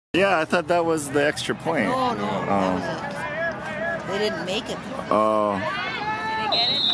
Yeah, I thought that was the extra point. No, that was it. They didn't make it though. Oh. Did they get it?